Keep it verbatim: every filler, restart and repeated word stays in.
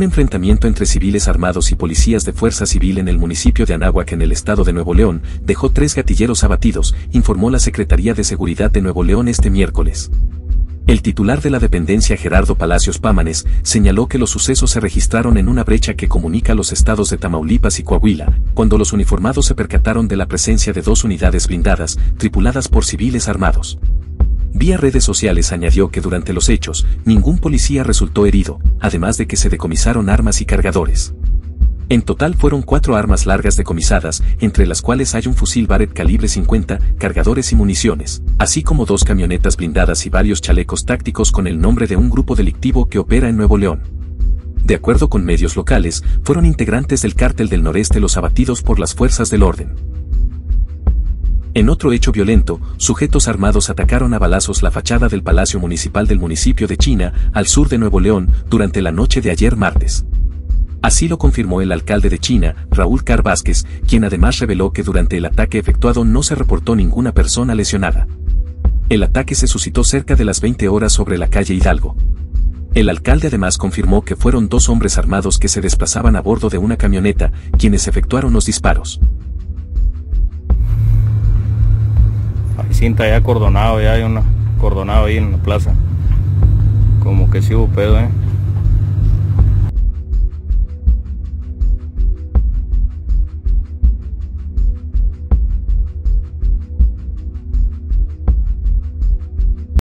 Un enfrentamiento entre civiles armados y policías de fuerza civil en el municipio de Anáhuac en el estado de Nuevo León dejó tres gatilleros abatidos, informó la Secretaría de Seguridad de Nuevo León este miércoles. El titular de la dependencia, Gerardo Palacios Pámanes, señaló que los sucesos se registraron en una brecha que comunica los estados de Tamaulipas y Coahuila, cuando los uniformados se percataron de la presencia de dos unidades blindadas, tripuladas por civiles armados. Vía redes sociales añadió que durante los hechos, ningún policía resultó herido, además de que se decomisaron armas y cargadores. En total fueron cuatro armas largas decomisadas, entre las cuales hay un fusil Barrett calibre cincuenta, cargadores y municiones, así como dos camionetas blindadas y varios chalecos tácticos con el nombre de un grupo delictivo que opera en Nuevo León. De acuerdo con medios locales, fueron integrantes del Cártel del Noreste los abatidos por las fuerzas del orden. En otro hecho violento, sujetos armados atacaron a balazos la fachada del Palacio Municipal del municipio de China, al sur de Nuevo León, durante la noche de ayer martes. Así lo confirmó el alcalde de China, Raúl Car Vázquez, quien además reveló que durante el ataque efectuado no se reportó ninguna persona lesionada. El ataque se suscitó cerca de las veinte horas sobre la calle Hidalgo. El alcalde además confirmó que fueron dos hombres armados que se desplazaban a bordo de una camioneta, quienes efectuaron los disparos. Hay cinta ya acordonado, ya hay una acordonado ahí en la plaza. Como que sí hubo pedo, eh.